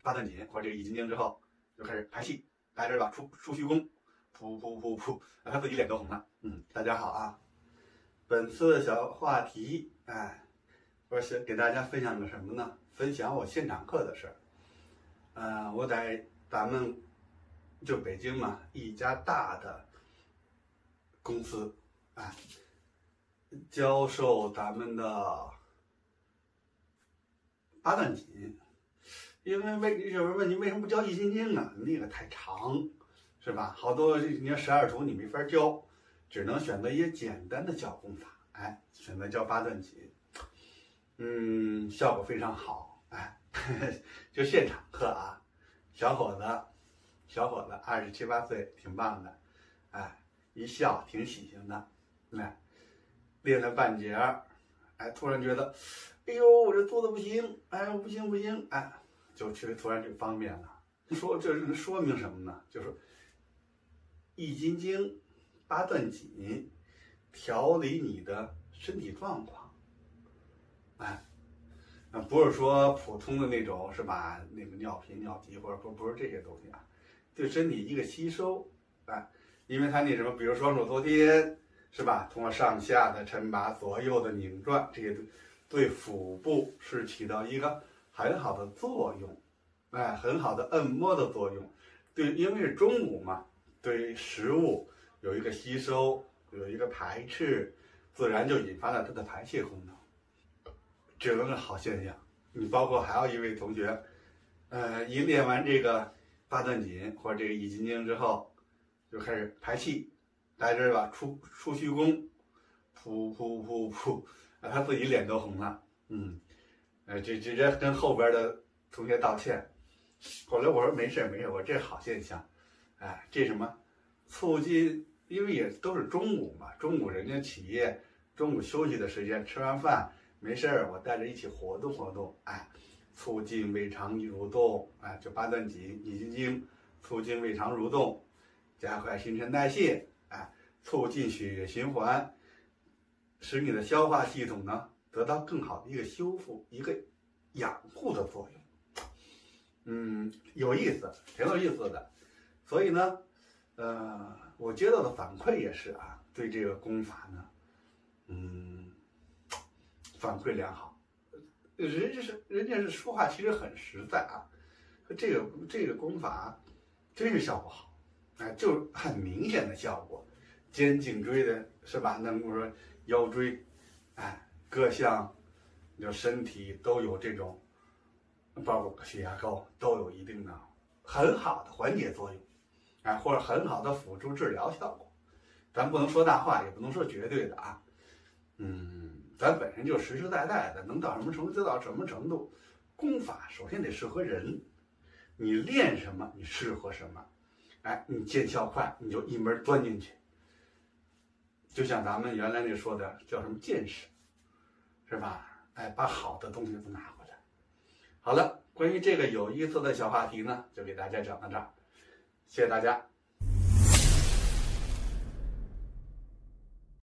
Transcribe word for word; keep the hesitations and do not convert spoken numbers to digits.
八段锦或者这个易筋经之后，就开始排气，大家知道吧？出出虚宫，噗噗噗噗，他自己脸都红了。嗯，大家好啊，本次小话题，哎，我是给大家分享个什么呢？分享我现场课的事儿。呃，我在咱们就北京嘛，一家大的公司，哎，教授咱们的八段锦。因为为有人问你为什么不教易筋经啊？那个太长，是吧？好多你要十二图你没法教，只能选择一些简单的小功法。哎，选择教八段锦，嗯，效果非常好。哎，呵呵就现场课啊，小伙子，小伙子二十七八岁，挺棒的。哎，一笑挺喜庆的。哎，练了半截儿，哎，突然觉得，哎呦，我这做的不行，哎，不行不行，哎。就去突然就方便了，说这是说明什么呢？就是易筋经、八段锦调理你的身体状况，哎，不是说普通的那种是吧？那个尿频、尿急，或者不不是这些东西啊，对身体一个吸收，哎，因为它那什么，比如双手托天，是吧？通过上下的抻拔、左右的拧转，这些对对腹部是起到一个很好的作用，哎，很好的按摩的作用，对，因为是中午嘛，对食物有一个吸收，有一个排斥，自然就引发了它的排泄功能，这都是好现象。你包括还有一位同学，呃，一练完这个八段锦或者这个易筋经之后，就开始排气，大家知道吧？出出虚宫，噗噗噗噗，啊，他自己脸都红了，嗯。呃，这直接跟后边的同学道歉。后来我说没事没事，我这好现象，哎，这什么，促进，因为也都是中午嘛，中午人家企业中午休息的时间，吃完饭没事儿，我带着一起活动活动，哎，促进胃肠蠕动，哎，就八段锦、易筋经，促进胃肠蠕动，加快新陈代谢，哎，促进血液循环，使你的消化系统呢得到更好的一个修复、一个养护的作用。嗯，有意思，挺有意思的。所以呢，呃，我接到的反馈也是啊，对这个功法呢，嗯，反馈良好。人家是人家是说话其实很实在啊，这个这个功法真是效果好，哎，就很明显的效果，肩颈椎的是吧？那我说腰椎，哎，各项就身体都有这种，包括血压高都有一定的很好的缓解作用，哎，或者很好的辅助治疗效果。咱不能说大话，也不能说绝对的啊，嗯，咱本身就实实在在的，能到什么程度就到什么程度。功法首先得适合人，你练什么，你适合什么，哎，你见效快，你就一门钻进去。就像咱们原来那说的叫什么见识，是吧？哎，把好的东西都拿回来。好了，关于这个有意思的小话题呢，就给大家讲到这儿，谢谢大家。